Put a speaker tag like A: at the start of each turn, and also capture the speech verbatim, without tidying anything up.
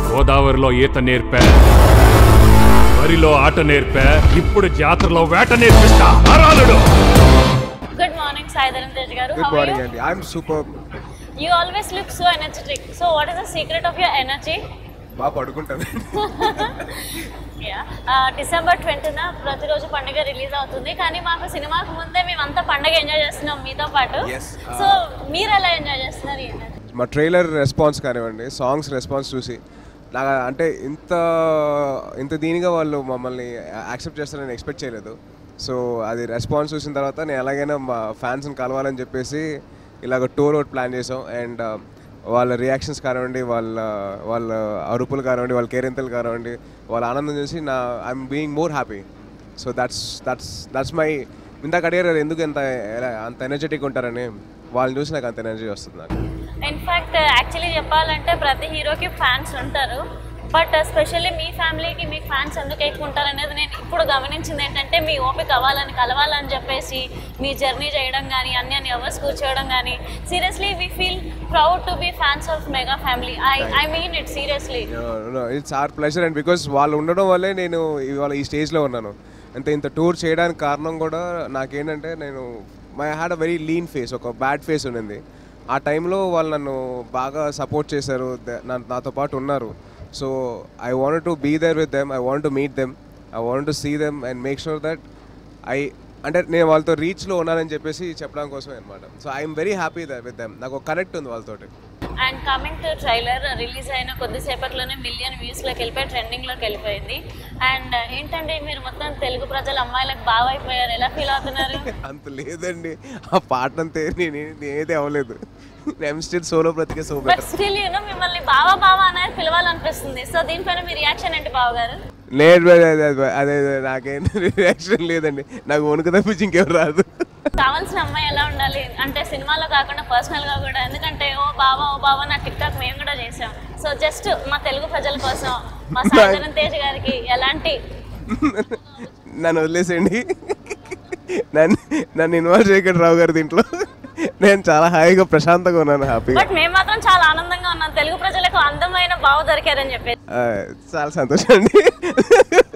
A: గోదావరిలో ఈత నేర్పా, వరిలో ఆట నేర్పా, ఇప్పుడు జాతరలో వేట నేర్పిస్తా.
B: Good morning Sai Dharam Tej garu.
C: Good morning అండి. I am superb.
B: You always look so energetic. So what is the secret of your energy?
C: బాగా పడుకుంటాను.
B: డిసెంబర్ ట్వంటీన ప్రతిరోజు పండుగ రిలీజ్ అవుతుంది, కానీ మాకు సినిమాకు ముందే మేమంతా పండుగ ఎంజాయ్ చేస్తున్నాం మీతో పాటు. సో మీరు ఎలా ఎంజాయ్ చేస్తున్నారు?
C: మా ట్రైలర్ రెస్పాన్స్ కానివ్వండి, సాంగ్స్ రెస్పాన్స్ చూసి నాకు అంటే ఇంత ఇంత దీనిగా వాళ్ళు మమ్మల్ని యాక్సెప్ట్ చేస్తారని ఎక్స్పెక్ట్ చేయలేదు. సో అది రెస్పాన్స్ చూసిన తర్వాత నేను ఎలాగైనా మా ఫ్యాన్స్ని కలవాలని చెప్పేసి ఇలాగ టూర్ అవుట్ ప్లాన్ చేసాం. అండ్ వాళ్ళ రియాక్షన్స్ కానివ్వండి, వాళ్ళ వాళ్ళ అరుపులు కానివ్వండి, వాళ్ళ కేరింతలు కానివ్వండి, వాళ్ళ ఆనందం చూసి నా I'm being more happy. So that's that's that's my ఇందాక అడిగారు ఎందుకు ఎంత అంత ఎనర్జెటిక్ ఉంటారని, వాళ్ళని చూసి నాకు అంత ఎనర్జీ వస్తుంది. నాకు
B: ఇన్ఫ్యాక్ట్ యాక్చువల్లీ చెప్పాలంటే ప్రతి హీరోకి ఫ్యాన్స్ ఉంటారు, బట్ స్పెషల్లీ మీ ఫ్యామిలీకి మీకు ఫ్యాన్స్ ఎందుకు ఎక్కువ ఉంటారు అనేది నేను ఇప్పుడు గమనించింది ఏంటంటే మీ ఓపిక అవ్వాలని కలవాలని చెప్పేసి మీ జర్నీ చేయడం కానీ అన్ని అన్ని అవర్స్ కూర్చోవడం కానీ seriously we feel proud to be fans of mega family. I I mean it seriously.
C: It's our pleasure and because వాళ్ళు ఉండడం వల్లే నేను ఇవాళ ఈ స్టేజ్లో ఉన్నాను. అంతే ఇంత టూర్ చేయడానికి కారణం కూడా నాకేంటంటే నేను my had a very lean face, ఒక బ్యాడ్ ఫేస్ ఉన్నింది. ఆ టైంలో వాళ్ళు నన్ను బాగా సపోర్ట్ చేశారు, నాతో పాటు ఉన్నారు. So I wanted to be there with them, I wanted to meet them, I wanted to see them and make sure that I అంటే నేను వాళ్ళతో రీచ్లో ఉన్నానని చెప్పేసి చెప్పడం కోసమే అనమాట. So I'm very happy with them, నాకు ఒక కనెక్ట్ ఉంది వాళ్ళతోటి.
B: And coming to trailer release అయిన కొద్దిసేపట్లోనే మిలియన్ వ్యూస్లోకి వెళ్ళిపోయి ట్రెండింగ్లోకి వెళ్ళిపోయింది. అండ్ ఏంటంటే మీరు మొత్తం తెలుగు ప్రజల అమ్మాయిలకు బాగా అయిపోయారు, ఎలా ఫీల్ అవుతున్నారు?
C: అంత లేదండి, ఆ పాట అంతే నేను నేనేది అవ్వలేదు. ఐఎమ్ స్టిల్ సోలో బ్రతికే so better.
B: But still you know మిమ్మల్ని బావా బావా అనేది పిలవాలనిపిస్తుంది. సో దీనిపైన మీ రియాక్షన్ ఏంటి బావ గారు?
C: లేదు అదే నాకేం రియాక్షన్ లేదండి, నాకు వణుకు తప్పించి ఇంకెవరు రాదు.
B: కావాల్సిన అమ్మాయి ఎలా ఉండాలి అంటే సినిమాలో కాకుండా పర్సనల్గా కూడా, ఎందుకంటే ఓ బావా ఓ బావా నా టిక్ టాక్ మేము కూడా చేసాం. సో జస్ట్ మా తెలుగు ప్రజల కోసం మా సాయి ధరమ్ తేజ్ గారికి ఎలాంటి
C: నన్ను వదిలేసేయండి, నన్ను నన్ను ఇన్వాల్వ్ చేయకండి రావు గారు దీంట్లో. నేను చాలా హాయిగా ప్రశాంతంగా ఉన్నాను, హ్యాపీ.
B: బట్ మేము మాత్రం చాలా ఆనందంగా ఉన్నాం తెలుగు ప్రజలకు అందమైన బావ దొరికారని చెప్పేసి.
C: చాలా సంతోషం అండి.